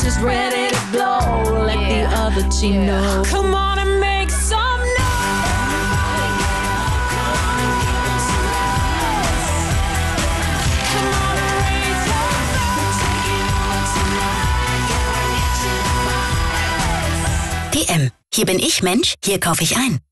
just ready to blow. Let the other G know. Come on and make some noise. Come on and give us some noise. Come on and raise your voice. We're taking over tonight. Yeah, we're hitching. DM. Hier bin ich, Mensch, hier kaufe ich ein.